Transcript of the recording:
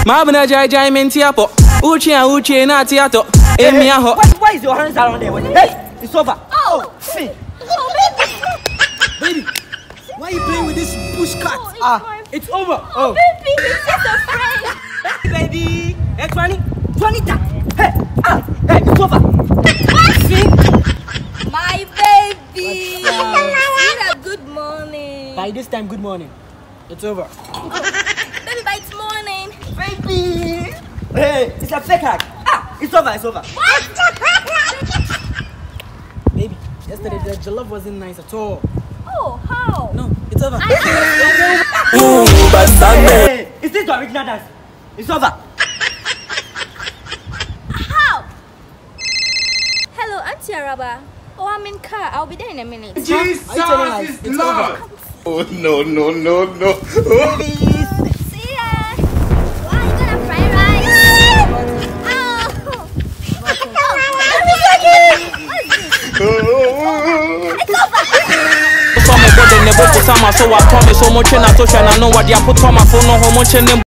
Mabna Jai Mentiapo. Uchi na theater. Emiaho. Why is your hands around there? Hey, it's over. Oh, see. Baby, why are you playing with this bush cat? It's over. Oh, baby, he's just a friend. Baby, hey, 20. Hey, hey, it's over. See? My baby. Good morning. By this time, good morning. It's over. Baby, by it's morning. Baby. Hey, it's a fake hack. It's over. What? Baby, yesterday the jollof wasn't nice at all. Oh, how? No, it's over. Hey, is this the original dance? It's over. How? Hello, Auntie Araba. Oh, I'm in car. I'll be there in a minute. Jesus is Lord. Oh, no. See ya. Why are you gonna fry rice? so I promise so much and I know what they put on my phone no